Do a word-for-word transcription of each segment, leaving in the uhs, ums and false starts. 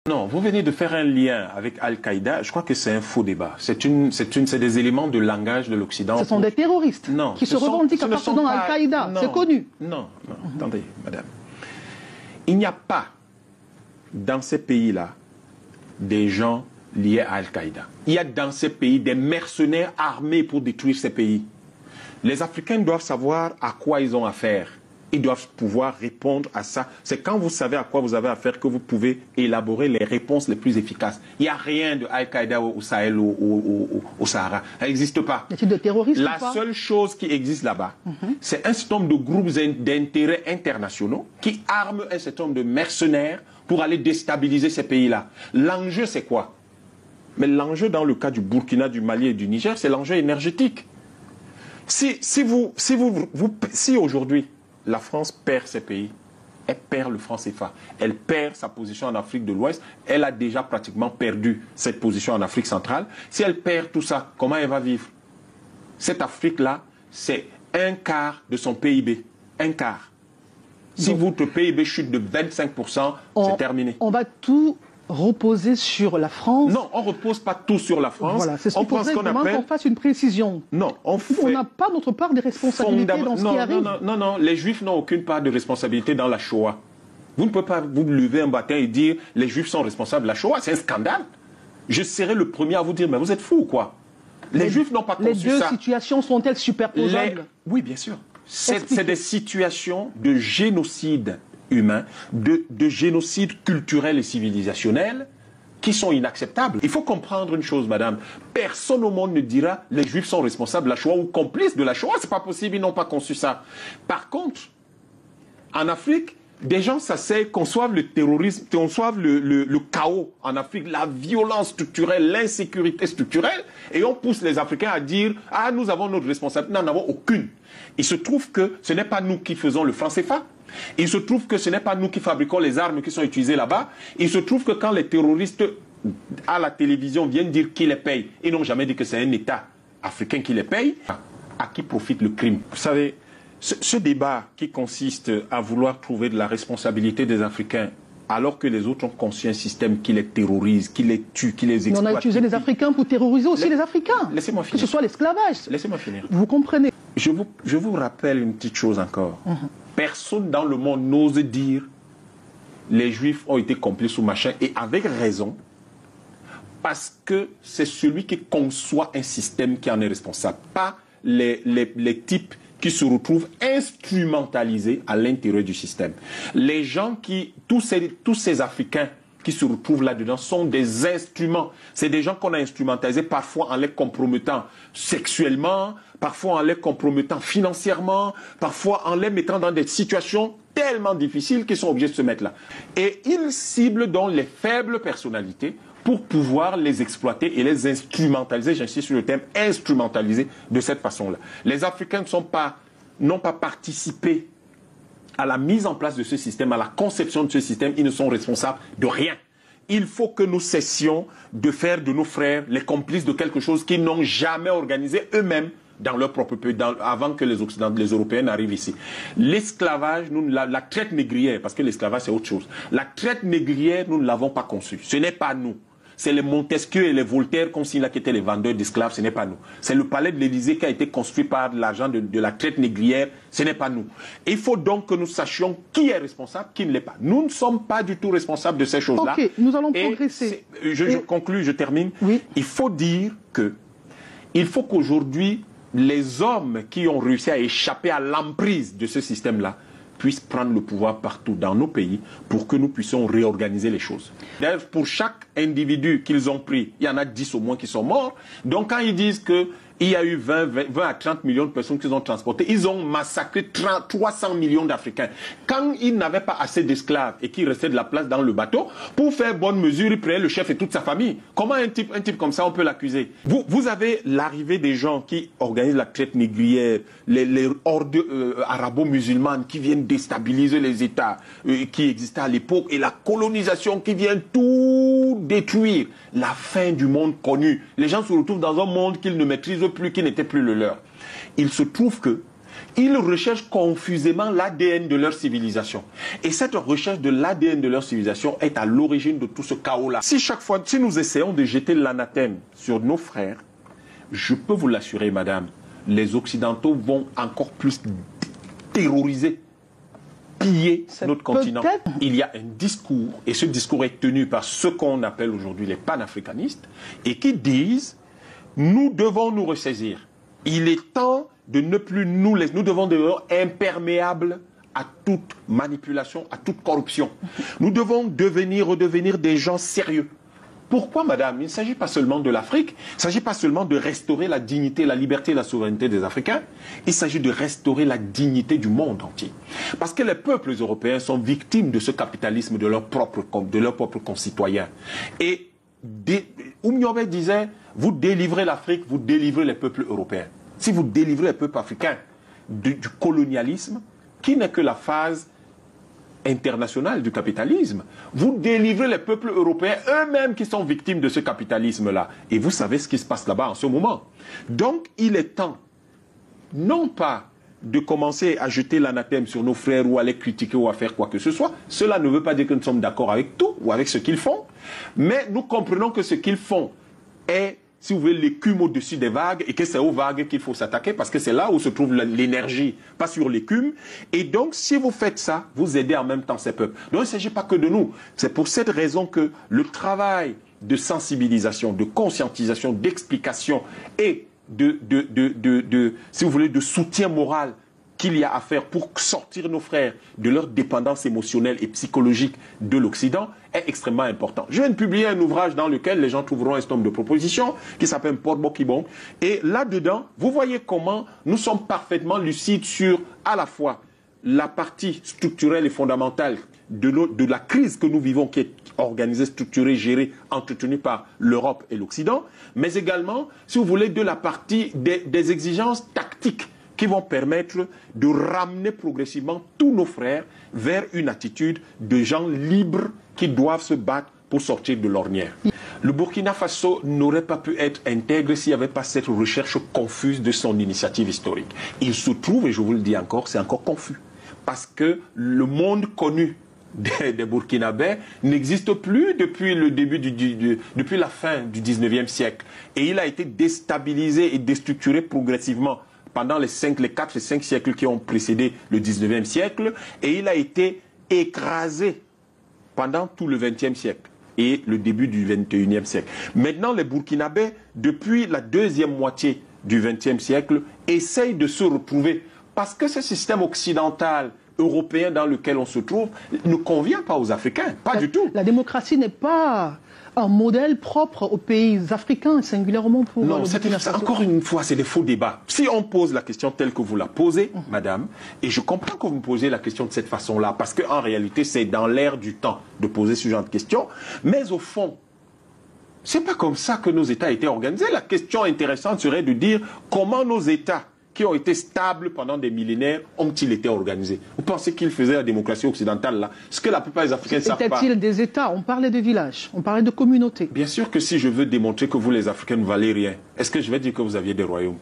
Non, vous venez de faire un lien avec Al-Qaïda. Je crois que c'est un faux débat. C'est une, c'est une, c'est des éléments de langage de l'Occident. Ce sont des terroristes non, qui se revendiquent appartenant à Al-Qaïda. C'est connu. Non, non, mmh. Attendez, madame. Il n'y a pas dans ces pays-là des gens liés à Al-Qaïda. Il y a dans ces pays des mercenaires armés pour détruire ces pays. Les Africains doivent savoir à quoi ils ont affaire. Ils doivent pouvoir répondre à ça. C'est quand vous savez à quoi vous avez affaire que vous pouvez élaborer les réponses les plus efficaces. Il n'y a rien de Al-Qaïda au Sahel ou au, au, au, au Sahara. Ça n'existe pas. Y a-t-il de terroristes La ou pas? seule chose qui existe là-bas, mm-hmm. c'est un certain nombre de groupes d'intérêts internationaux qui arment un certain nombre de mercenaires pour aller déstabiliser ces pays-là. L'enjeu, c'est quoi? Mais l'enjeu dans le cas du Burkina, du Mali et du Niger, c'est l'enjeu énergétique. Si, si, vous, si, vous, vous, si aujourd'hui, la France perd ses pays, elle perd le franc C F A, elle perd sa position en Afrique de l'Ouest, elle a déjà pratiquement perdu cette position en Afrique centrale. Si elle perd tout ça, comment elle va vivre? Cette Afrique-là, c'est un quart de son P I B. Un quart. Si Donc, votre P I B chute de vingt-cinq pour cent, c'est terminé. On va tout reposer sur la France? Non, on ne repose pas tout sur la France. Voilà, c'est ce qu'il faudrait qu'on vraiment appelle... qu'on fasse une précision. Non, on fait... On n'a pas notre part de responsabilité Fondam... dans ce non, qui arrive. Non, non, non, non, les Juifs n'ont aucune part de responsabilité dans la Shoah. Vous ne pouvez pas vous lever un matin et dire les Juifs sont responsables de la Shoah. C'est un scandale. Je serai le premier à vous dire, mais vous êtes fous ou quoi? Les, les Juifs n'ont pas conçu ça. Les deux situations sont-elles superposables? les... Oui, bien sûr. C'est des situations de génocide humain, de, de génocide culturel et civilisationnel qui sont inacceptables. Il faut comprendre une chose, madame. Personne au monde ne dira les Juifs sont responsables de la Shoah ou complices de la Shoah. C'est pas possible, ils n'ont pas conçu ça. Par contre, en Afrique, des gens s'asseyent, conçoivent le terrorisme, conçoivent le, le, le chaos en Afrique, la violence structurelle, l'insécurité structurelle, et on pousse les Africains à dire « Ah, nous avons notre responsabilité. » Nous n'en avons aucune. Il se trouve que ce n'est pas nous qui faisons le franc C F A. Il se trouve que ce n'est pas nous qui fabriquons les armes qui sont utilisées là-bas. Il se trouve que quand les terroristes à la télévision viennent dire qui les paye, ils n'ont jamais dit que c'est un État africain qui les paye. À qui profite le crime? Vous savez, ce, ce débat qui consiste à vouloir trouver de la responsabilité des Africains alors que les autres ont conçu un système qui les terrorise, qui les tue, qui les exploite. Mais on a utilisé les Africains pour terroriser aussi les, les Africains. Laissez-moi finir. Que ce soit l'esclavage. Laissez-moi finir. Vous comprenez? Je vous, je vous rappelle une petite chose encore. Mm-hmm. Personne dans le monde n'ose dire les Juifs ont été complices ou machin, et avec raison, parce que c'est celui qui conçoit un système qui en est responsable, pas les, les, les types qui se retrouvent instrumentalisés à l'intérieur du système. Les gens qui, tous ces, tous ces Africains qui se retrouvent là-dedans sont des instruments. C'est des gens qu'on a instrumentalisés parfois en les compromettant sexuellement, parfois en les compromettant financièrement, parfois en les mettant dans des situations tellement difficiles qu'ils sont obligés de se mettre là. Et ils ciblent donc les faibles personnalités pour pouvoir les exploiter et les instrumentaliser, j'insiste sur le terme instrumentaliser de cette façon-là. Les Africains ne sont pas, n'ont pas participé à la mise en place de ce système, à la conception de ce système, ils ne sont responsables de rien. Il faut que nous cessions de faire de nos frères les complices de quelque chose qu'ils n'ont jamais organisé eux-mêmes dans leur propre pays, dans, avant que les Occidentaux, les Européens n'arrivent ici. L'esclavage, nous, la, la traite négrière, parce que l'esclavage c'est autre chose. La traite négrière, nous ne l'avons pas conçue. Ce n'est pas nous. C'est les Montesquieu et les Voltaire qu'on signe là qui étaient les vendeurs d'esclaves, ce n'est pas nous. C'est le palais de l'Élysée qui a été construit par l'argent de, de la traite négrière, ce n'est pas nous. Il faut donc que nous sachions qui est responsable, qui ne l'est pas. Nous ne sommes pas du tout responsables de ces choses-là. Ok, nous allons et progresser. Je, je conclue, je termine. Oui. Il faut dire que, il faut qu'aujourd'hui, les hommes qui ont réussi à échapper à l'emprise de ce système-là puissent prendre le pouvoir partout dans nos pays pour que nous puissions réorganiser les choses. D'ailleurs, pour chaque individu qu'ils ont pris, il y en a dix au moins qui sont morts. Donc quand ils disent que il y a eu vingt, vingt, vingt à trente millions de personnes qu'ils ont transportées, ils ont massacré trente, trois cents millions d'Africains. Quand ils n'avaient pas assez d'esclaves et qu'il restait de la place dans le bateau, pour faire bonne mesure, ils prenaient le chef et toute sa famille. Comment un type, un type comme ça, on peut l'accuser? Vous, vous avez l'arrivée des gens qui organisent la traite négrière, les, les hordes euh, arabo-musulmanes qui viennent déstabiliser les États euh, qui existaient à l'époque, et la colonisation qui vient tout détruire. La fin du monde connu. Les gens se retrouvent dans un monde qu'ils ne maîtrisent plus, qui n'était plus le leur. Il se trouve que Ils recherchent confusément l'A D N de leur civilisation. Et cette recherche de l'A D N de leur civilisation est à l'origine de tout ce chaos-là. Si chaque fois, si nous essayons de jeter l'anathème sur nos frères, je peux vous l'assurer, madame, les Occidentaux vont encore plus terroriser, piller C'est notre continent. peut-être- Il y a un discours, et ce discours est tenu par ce qu'on appelle aujourd'hui les panafricanistes, et qui disent, nous devons nous ressaisir. Il est temps de ne plus nous laisser, nous devons devenir imperméables à toute manipulation, à toute corruption. Nous devons devenir, redevenir des gens sérieux. Pourquoi, madame? Il ne s'agit pas seulement de l'Afrique, il ne s'agit pas seulement de restaurer la dignité, la liberté et la souveraineté des Africains, il s'agit de restaurer la dignité du monde entier. Parce que les peuples européens sont victimes de ce capitalisme de leurs propres, de leurs propres concitoyens. Et Oumniobé disait, vous délivrez l'Afrique, vous délivrez les peuples européens. Si vous délivrez les peuples africains du, du colonialisme, qui n'est que la phase internationale du capitalisme, vous délivrez les peuples européens eux-mêmes qui sont victimes de ce capitalisme-là. Et vous savez ce qui se passe là-bas en ce moment. Donc, il est temps, non pas de commencer à jeter l'anathème sur nos frères ou à les critiquer ou à faire quoi que ce soit. Cela ne veut pas dire que nous sommes d'accord avec tout ou avec ce qu'ils font, mais nous comprenons que ce qu'ils font est, si vous voulez, l'écume au-dessus des vagues et que c'est aux vagues qu'il faut s'attaquer parce que c'est là où se trouve l'énergie, pas sur l'écume. Et donc, si vous faites ça, vous aidez en même temps ces peuples. Donc, il ne s'agit pas que de nous. C'est pour cette raison que le travail de sensibilisation, de conscientisation, d'explication et de, de, de, de, de, si vous voulez, de soutien moral qu'il y a à faire pour sortir nos frères de leur dépendance émotionnelle et psychologique de l'Occident est extrêmement important. Je viens de publier un ouvrage dans lequel les gens trouveront un certain nombre de propositions qui s'appelle Port Bokibon. Et là-dedans, vous voyez comment nous sommes parfaitement lucides sur à la fois la partie structurelle et fondamentale de, de la crise que nous vivons, qui est organisée, structurée, gérée, entretenue par l'Europe et l'Occident, mais également, si vous voulez, de la partie des, des exigences tactiques qui vont permettre de ramener progressivement tous nos frères vers une attitude de gens libres qui doivent se battre pour sortir de l'ornière. Le Burkina Faso n'aurait pas pu être intègre s'il n'y avait pas cette recherche confuse de son initiative historique. Il se trouve, et je vous le dis encore, c'est encore confus, parce que le monde connu des, des Burkinabés n'existe plus depuis le début du, du, du, depuis la fin du dix-neuvième siècle. Et il a été déstabilisé et déstructuré progressivement pendant les cinq, les quatre et cinq siècles qui ont précédé le dix-neuvième siècle, et il a été écrasé pendant tout le vingtième siècle et le début du vingt et unième siècle. Maintenant, les Burkinabés, depuis la deuxième moitié du vingtième siècle, essayent de se retrouver parce que ce système occidental européen dans lequel on se trouve ne convient pas aux Africains, pas la, du tout. La démocratie n'est pas un modèle propre aux pays africains, singulièrement pour non, le Burkina Faso. Encore une fois, c'est des faux débats. Si on pose la question telle que vous la posez, mmh. madame, et je comprends que vous me posez la question de cette façon-là, parce qu'en réalité, c'est dans l'air du temps de poser ce genre de questions, mais au fond, c'est pas comme ça que nos États étaient organisés. La question intéressante serait de dire comment nos États qui ont été stables pendant des millénaires, ont-ils été organisés? Vous pensez qu'ils faisaient la démocratie occidentale là? Ce que la plupart des Africains ne savent pas. Étaient-ils des États? On parlait de villages, on parlait de communautés. Bien sûr que si je veux démontrer que vous les Africains ne valez rien, est-ce que je vais dire que vous aviez des royaumes?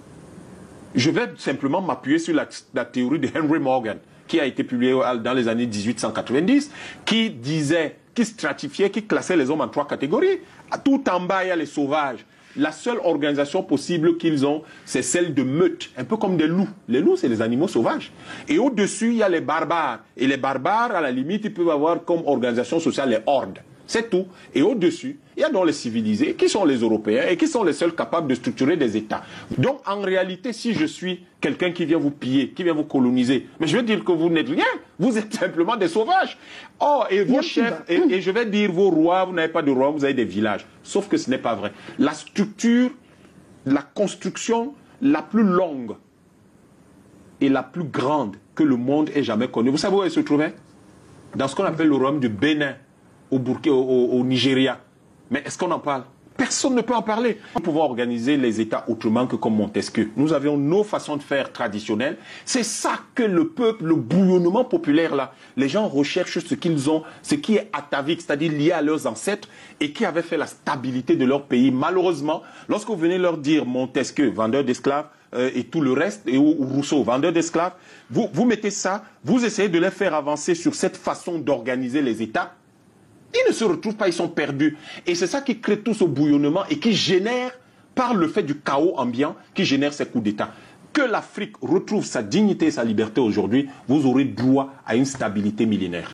Je vais simplement m'appuyer sur la, la théorie de Henry Morgan, qui a été publiée dans les années mille huit cent quatre-vingt-dix, qui disait, qui stratifiait, qui classait les hommes en trois catégories. Tout en bas, il y a les sauvages. La seule organisation possible qu'ils ont, c'est celle de meute, un peu comme des loups. Les loups, c'est des animaux sauvages. Et au-dessus, il y a les barbares. Et les barbares, à la limite, ils peuvent avoir comme organisation sociale les hordes. C'est tout. Et au-dessus, il y a donc les civilisés, qui sont les Européens, et qui sont les seuls capables de structurer des États. Donc, en réalité, si je suis quelqu'un qui vient vous piller, qui vient vous coloniser, mais je vais dire que vous n'êtes rien. Vous êtes simplement des sauvages. Oh, et vos chefs, et, et je vais dire vos rois, vous n'avez pas de rois, vous avez des villages. Sauf que ce n'est pas vrai. La structure, la construction la plus longue et la plus grande que le monde ait jamais connue, vous savez où elle se trouvait? Dans ce qu'on appelle le royaume du Bénin, au, Burkina, au, au Nigeria. Mais est-ce qu'on en parle? Personne ne peut en parler. Nous pouvons organiser les États autrement que comme Montesquieu. Nous avions nos façons de faire traditionnelles. C'est ça que le peuple, le bouillonnement populaire là, les gens recherchent ce qu'ils ont, ce qui est atavique, c'est-à-dire lié à leurs ancêtres et qui avait fait la stabilité de leur pays. Malheureusement, lorsque vous venez leur dire Montesquieu, vendeur d'esclaves, euh, et tout le reste, et ou, ou Rousseau, vendeur d'esclaves, vous, vous mettez ça, vous essayez de les faire avancer sur cette façon d'organiser les États. Ils ne se retrouvent pas, ils sont perdus. Et c'est ça qui crée tout ce bouillonnement et qui génère, par le fait du chaos ambiant, qui génère ces coups d'État. Que l'Afrique retrouve sa dignité et sa liberté aujourd'hui, vous aurez droit à une stabilité millénaire.